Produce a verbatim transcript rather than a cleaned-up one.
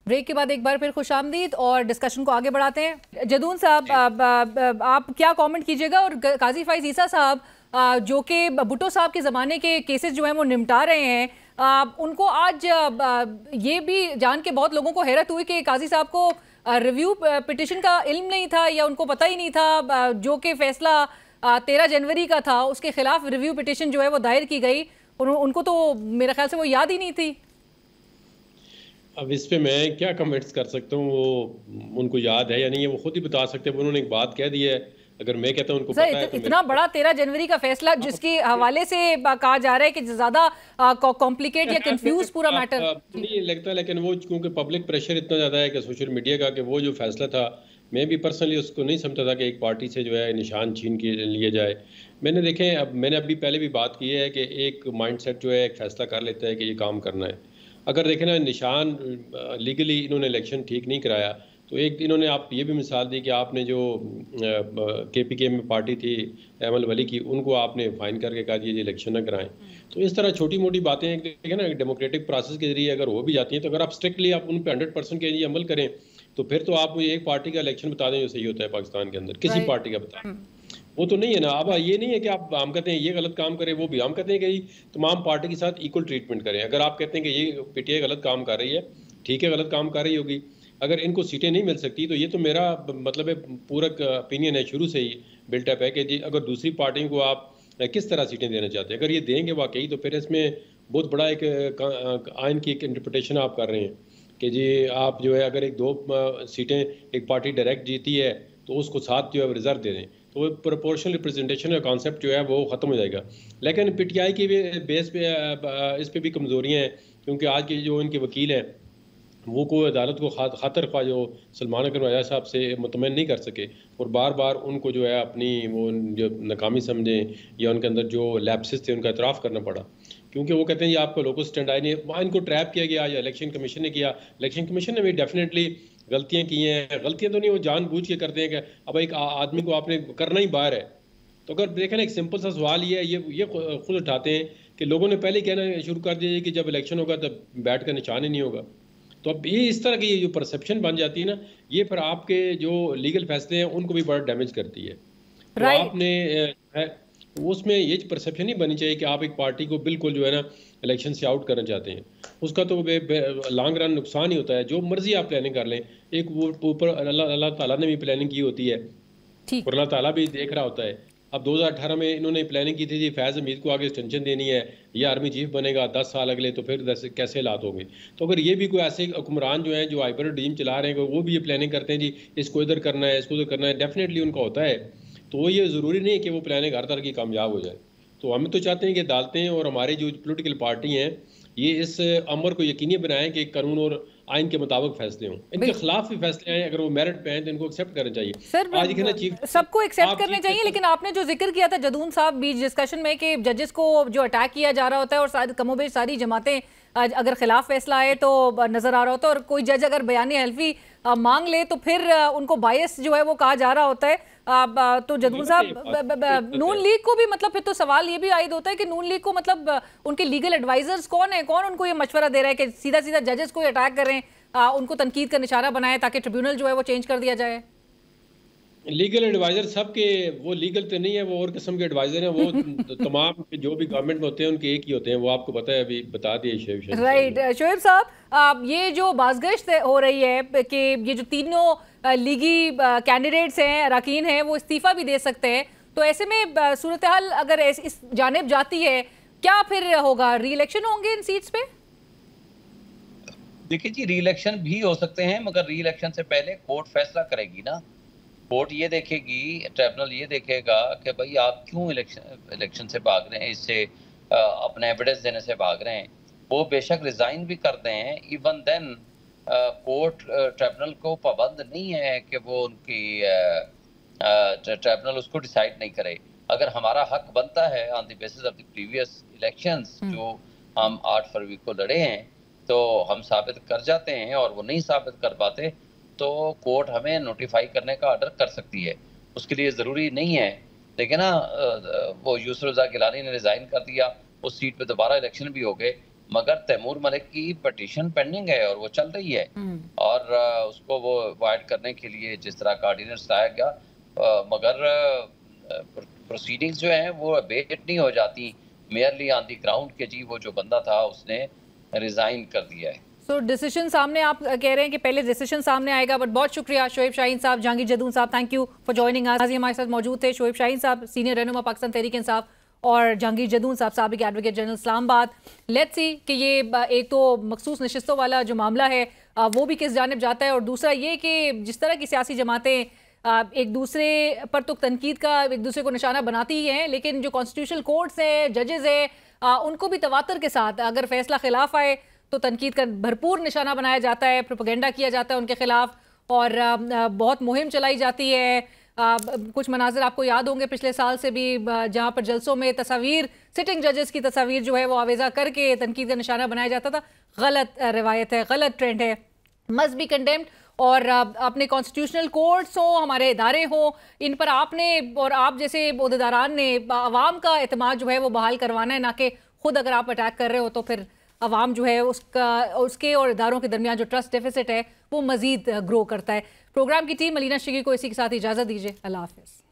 Break के बाद एक बार फिर खुशामदीद और डिस्कशन को आगे बढ़ाते हैं। जदून साहब, आप, आप क्या कमेंट कीजिएगा? और काजी फाइज ईसा साहब जो कि भुट्टो साहब के ज़माने के केसेस जो हैं वो निपटा रहे हैं, उनको आज ये भी जान के बहुत लोगों को हैरत हुई कि काजी साहब को रिव्यू पिटिशन का इल्म नहीं था या उनको पता ही नहीं था, जो कि फैसला तेरह जनवरी का था उसके खिलाफ रिव्यू पिटिशन जो है वो दायर की गई, उन, उनको तो मेरे ख्याल से वो याद ही नहीं थी। अब इस पे मैं क्या कमेंट्स कर सकता हूँ? वो उनको याद है या नहीं है वो खुद ही बता सकते हैं। उन्होंने एक बात कह दी है, अगर मैं कहता हूँ उनको पता है तो इतना बड़ा तेरह जनवरी का फैसला जिसके हवाले से कहा जा रहा है कि ज्यादा कॉम्प्लिकेट या कंफ्यूज पूरा मैटर नहीं लगता, लेकिन वो क्योंकि पब्लिक प्रेशर इतना ज़्यादा है कि सोशल मीडिया का, कि वो जो फैसला था मैं भी पर्सनली उसको नहीं समझता था कि एक पार्टी से जो है निशान छीन के लिया जाए। मैंने देखें, अब मैंने अभी पहले भी बात की है कि एक माइंडसेट जो है एक फैसला कर लेता है कि ये काम करना है। अगर देखें ना, निशान लीगली इन्होंने इलेक्शन ठीक नहीं कराया, तो एक इन्होंने आप ये भी मिसाल दी कि आपने जो के पी के में पार्टी थी एमल वली की, उनको आपने फाइन करके कहा ये इलेक्शन ना कराएं। तो इस तरह छोटी मोटी बातें देखें ना, डेमोक्रेटिक प्रोसेस के जरिए अगर हो भी जाती हैं, तो अगर आप स्ट्रिक्टली आप उन पर हंड्रेड परसेंट के लिए अमल करें, तो फिर तो आप मुझे एक पार्टी का इलेक्शन बता दें जो सही होता है पाकिस्तान के अंदर, किसी पार्टी का बताएं। वो तो नहीं है ना। अब ये नहीं है कि आप हम कहते हैं ये गलत काम करे, वो भी हम कहते हैं कि तमाम पार्टी के साथ इक्वल ट्रीटमेंट करें। अगर आप कहते हैं कि ये पीटीआई गलत काम कर रही है, ठीक है, गलत काम कर रही होगी, अगर इनको सीटें नहीं मिल सकती, तो ये तो मेरा मतलब है पूरा ओपिनियन है शुरू से ही बिल्टअप है कि जी अगर दूसरी पार्टियों को आप किस तरह सीटें देना चाहते हैं, अगर ये देंगे वाकई, तो फिर इसमें बहुत बड़ा एक आइन की एक इंटरप्रटेशन आप कर रहे हैं कि जी आप जो है अगर एक दो सीटें एक पार्टी डायरेक्ट जीती है तो उसको साथ जो है रिजर्व दे दें, तो वो प्रोपोर्शनल रिप्रेजेंटेशन का कॉन्सेप्ट जो है वो ख़त्म हो जाएगा। लेकिन पीटीआई की बेस पे इस पे भी कमज़ोरियाँ हैं, क्योंकि आज के जो इनके वकील हैं वो कोई अदालत को खातर ख्वाह जो सलमान अकरम राजा साहब से मुतमईन नहीं कर सके, और बार बार उनको जो है अपनी वो जो नाकामी समझें या उनके अंदर जो लैप्सेस थे उनका एतराफ़ करना पड़ा, क्योंकि वो कहते हैं ये आपका लोकल स्टैंड आई नहीं, वहाँ इनको ट्रैप किया गया या इलेक्शन कमीशन ने किया। इलेक्शन कमीशन ने भी डेफिनेटली गलतियाँ की हैं, गलतियाँ तो नहीं, वो जानबूझ के करते हैं कि अब एक आदमी को आपने करना ही बाहर है। तो अगर देखें ना, एक सिंपल सा सवाल ये है, ये ये खुद उठाते हैं कि लोगों ने पहले कहना शुरू कर दिया कि जब इलेक्शन होगा तब बैठ कर निशान ही नहीं होगा। तो अब ये इस तरह की जो परसेप्शन बन जाती है ना, ये फिर आपके जो लीगल फैसले हैं उनको भी बड़ा डैमेज करती है। तो आपने है उसमें ये परसेप्शन नहीं बनी चाहिए कि आप एक पार्टी को बिल्कुल जो है ना इलेक्शन से आउट करना चाहते हैं। उसका तो लॉन्ग रन नुकसान ही होता है। जो मर्जी आप प्लानिंग कर लें, एक वो ऊपर अल्लाह अल्लाह ताला ने भी प्लानिंग की होती है और अल्लाह ताला भी देख रहा होता है। अब दो हज़ार अठारह में इन्होंने प्लानिंग की थी जी फैज़ हमीद को आगे एक्सटेंशन देनी है, ये आर्मी चीफ बनेगा दस साल अगले, तो फिर दस कैसे हालात होंगे। तो अगर ये भी कोई ऐसे हुक्मरान जो हैं जो हाइब्रिड रीम चला रहे हैं, वो भी ये प्लानिंग करते हैं जी इसको इधर करना है, इसको इधर करना है, डेफिनेटली उनका होता है। तो वो ये ज़रूरी नहीं है कि वो प्लानिंग हर तरह की कामयाब हो जाए। तो हम तो चाहते हैं कि अदालतें और हमारी जो पोलिटिकल पार्टी हैं ये इस अमर को यकीनी बनाएं कि कानून और आइन के मुताबिक फैसले हों। इनके खिलाफ भी फैसले आए, अगर वो मेरिट पे हैं तो इनको एक्सेप्ट करना चाहिए। सर आज के ना चीफ सबको एक्सेप्ट करने चाहिए, लेकिन आपने जो जिक्र किया था जदून साहब बीच डिस्कशन में कि जजेस को जो अटैक किया जा रहा होता है और कमोबेश सारी जमातें अगर खिलाफ फैसला आए तो नजर आ रहा होता है, और कोई जज अगर बयान हल्फी मांग ले तो फिर उनको बायस जो है वो कहा जा रहा होता है। तो जदून साहब, नून लीग को भी मतलब फिर तो सवाल ये भी आयद होता है कि नून लीग को मतलब उनके लीगल एडवाइजर्स कौन है, कौन उनको ये मशवरा दे रहा है कि सीधा सीधा जजेस को अटैक करें, उनको तनकीद का निशाना बनाए ताकि ट्रिब्यूनल जो है वो चेंज कर दिया जाए। लीगल एडवाइजर सबके वो लीगल तो नहीं है, वो और किस्म के एडवाइजर हैं। वो तमाम जो भी गवर्नमेंट में होते हैं उनके एक ही होते हैं, वो आपको पता है, अभी बता दिए शोएब। राइट शोएब साहब, ये जो बाज़गश्त हो रही है कि ये जो तीनों लीगी कैंडिडेट्स हैं, अरकान हैं, वो इस्तीफा भी दे सकते हैं, तो ऐसे में सूरत हाल अगर इस जानिब जाती है, क्या फिर होगा? री इलेक्शन होंगे इन सीट्स पे? देखिए जी, री इलेक्शन भी हो सकते हैं, मगर री इलेक्शन से पहले कोर्ट फैसला करेगी ना। कोर्ट ये देखेगी, ट्रिब्यूनल ये देखेगा कि भाई आप क्यों इलेक्शन इलेक्शन से भाग रहे हैं, इससे अपने एविडेंस देने से भाग रहे हैं। वो बेशक रिजाइन भी करते हैं, इवन देन कोर्ट ट्रिब्यूनल को पाबंद नहीं है कि वो उनकी ट्रिब्यूनल उसको डिसाइड नहीं करे। अगर हमारा हक बनता है on the basis of the previous elections जो हम आठ फरवरी को लड़े हैं, तो हम साबित कर जाते हैं और वो नहीं साबित कर पाते तो कोर्ट हमें नोटिफाई करने का ऑर्डर कर सकती है। उसके लिए ज़रूरी नहीं है। लेकिन ना वो यूसुफ रज़ा गिलानी ने रिज़ाइन कर दिया, उस सीट पे दोबारा इलेक्शन भी हो गए, मगर तैमूर मलिक की पिटीशन पेंडिंग है और वो चल रही है, और उसको वो अवॉइड करने के लिए जिस तरह का ऑर्डिनेंस लाया गया, मगर प्रोसीडिंग्स जो हैं वो अबेट नहीं हो जाती मेयरली ऑन दी ग्राउंड के जी वो जो बंदा था उसने रिजाइन कर दिया है। सो so, डिसीजन सामने, आप कह रहे हैं कि पहले डिसीजन सामने आएगा, बट बहुत शुक्रिया शोएब शाहीन साहब, जहांगीर जदून साहब, thank you for joining us. हमारे साथ मौजूद थे शोएब शाहीन साहब, सीनियर रहनुमा पाकिस्तान तहरीक इंसाफ, और जहांगीर जदून साहब, साबिक advocate general Islamabad. Let's see कि ये एक तो मखसूस नशिस्तों वाला जो मामला है वो भी किस जानिब जाता है, और दूसरा ये कि जिस तरह की सियासी जमातें एक दूसरे पर तो तनकीद का एक दूसरे को निशाना बनाती ही हैं, लेकिन जो कॉन्स्टिट्यूशनल कोर्ट्स हैं, जजेस हैं, उनको भी तवातर के साथ अगर फैसला खिलाफ आए तो तनकीद का भरपूर निशाना बनाया जाता है, प्रोपेगेंडा किया जाता है उनके खिलाफ, और बहुत मुहिम चलाई जाती है। कुछ मनाजिर आपको याद होंगे पिछले साल से भी, जहाँ पर जलसों में तस्वीर, सिटिंग जजेस की तस्वीर जो है वो आवेजा करके तनकीद का निशाना बनाया जाता था। गलत रवायत है, गलत ट्रेंड है, मस्ट बी कंडेम्ड। और अपने कॉन्स्टिट्यूशनल कोर्ट्स हों, हमारे इदारे हों, इन पर आपने और आप जैसे ओहदेदारान ने अवाम का एतमाद जो है वो बहाल करवाना है, ना कि खुद अगर आप अटैक कर रहे हो तो फिर अवाम जो है उसका उसके और इदारों के दरमियान जो ट्रस्ट डेफिसिट है वो मजीद ग्रो करता है। प्रोग्राम की टीम मलीना शिगी को इसी के साथ इजाज़त दीजिए। अल्लाह हाफ़िज़।